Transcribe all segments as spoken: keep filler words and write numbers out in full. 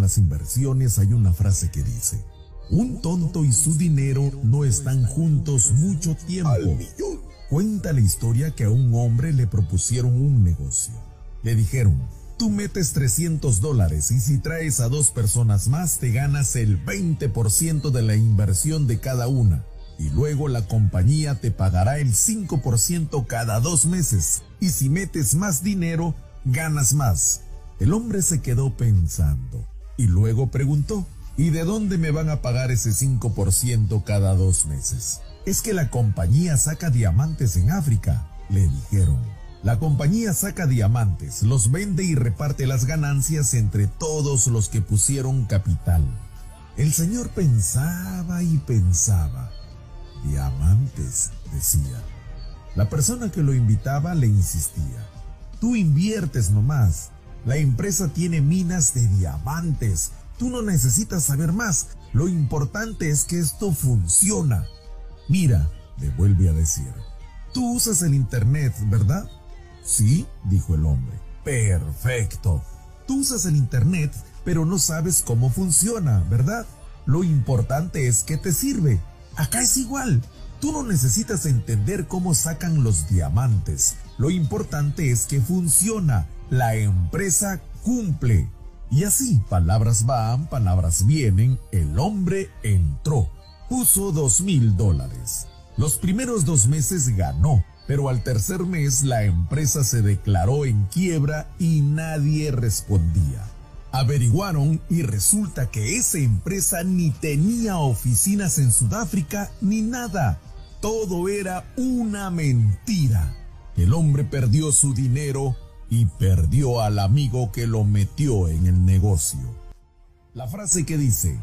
las inversiones hay una frase que dice: un tonto y su dinero no están juntos mucho tiempo. Al millón. Cuenta la historia que a un hombre le propusieron un negocio. Le dijeron: tú metes trescientos dólares y si traes a dos personas más te ganas el veinte por ciento de la inversión de cada una. Y luego la compañía te pagará el cinco por ciento cada dos meses. Y si metes más dinero, ganas más. El hombre se quedó pensando y luego preguntó: ¿y de dónde me van a pagar ese cinco por ciento cada dos meses? Es que la compañía saca diamantes en África, le dijeron. La compañía saca diamantes, los vende y reparte las ganancias entre todos los que pusieron capital. El señor pensaba y pensaba. Diamantes, decía. La persona que lo invitaba le insistía: tú inviertes nomás. La empresa tiene minas de diamantes. Tú no necesitas saber más. Lo importante es que esto funciona. Mira, le vuelve a decir, tú usas el internet, ¿verdad? Sí, dijo el hombre. Perfecto. Tú usas el internet, pero no sabes cómo funciona, ¿verdad? Lo importante es que te sirve. Acá es igual. Tú no necesitas entender cómo sacan los diamantes. Lo importante es que funciona. La empresa cumple. Y así, palabras van, palabras vienen, el hombre entró. Puso dos mil dólares. Los primeros dos meses ganó, pero al tercer mes la empresa se declaró en quiebra y nadie respondía. Averiguaron y resulta que esa empresa ni tenía oficinas en Sudáfrica ni nada. Todo era una mentira. El hombre perdió su dinero y perdió al amigo que lo metió en el negocio. La frase que dice: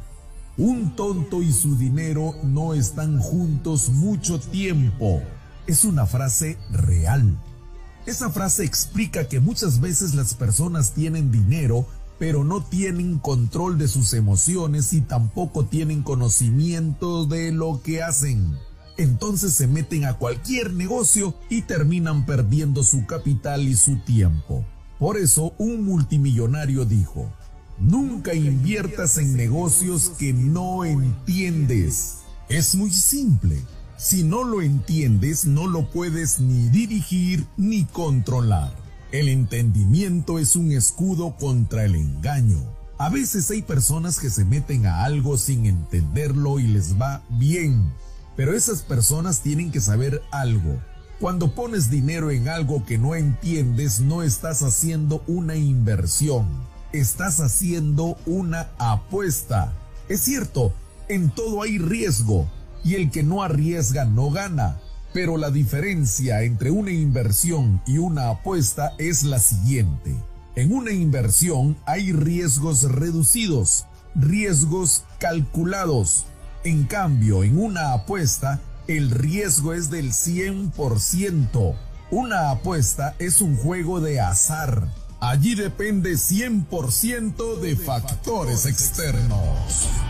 un tonto y su dinero no están juntos mucho tiempo, es una frase real. Esa frase explica que muchas veces las personas tienen dinero, pero no tienen control de sus emociones y tampoco tienen conocimiento de lo que hacen. Entonces se meten a cualquier negocio y terminan perdiendo su capital y su tiempo. Por eso un multimillonario dijo: nunca inviertas en negocios que no entiendes. Es muy simple. Si no lo entiendes, no lo puedes ni dirigir ni controlar. El entendimiento es un escudo contra el engaño. A veces hay personas que se meten a algo sin entenderlo y les va bien. Pero esas personas tienen que saber algo. Cuando pones dinero en algo que no entiendes, no estás haciendo una inversión. Estás haciendo una apuesta. Es cierto, en todo hay riesgo. Y el que no arriesga no gana. Pero la diferencia entre una inversión y una apuesta es la siguiente. En una inversión hay riesgos reducidos, riesgos calculados. En cambio, en una apuesta, el riesgo es del cien por ciento. Una apuesta es un juego de azar. Allí depende cien por ciento de factores externos.